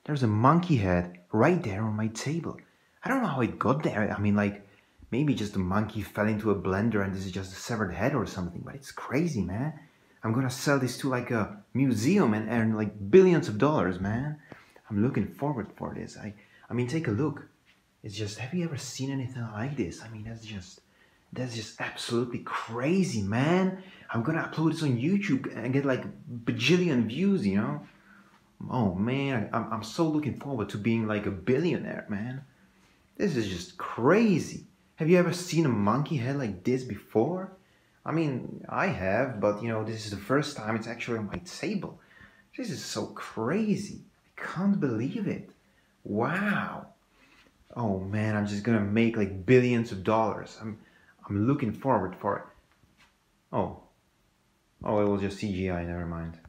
There's a monkey head right there on my table. I don't know how it got there. I mean, like, maybe just the monkey fell into a blender and this is just a severed head or something, but it's crazy, man. I'm gonna sell this to like a museum and earn like billions of dollars, man. I'm looking forward for this. I mean, take a look. It's just, have you ever seen anything like this? I mean, that's just absolutely crazy, man. I'm gonna upload this on YouTube and get like bajillion views, you know? Oh man, I'm so looking forward to being like a billionaire, man. This is just crazy. Have you ever seen a monkey head like this before? I mean, I have, but you know, this is the first time it's actually on my table. This is so crazy. I can't believe it. Wow. Oh man, I'm just gonna make like billions of dollars. I'm looking forward for it. Oh. Oh, it was just CGI, never mind.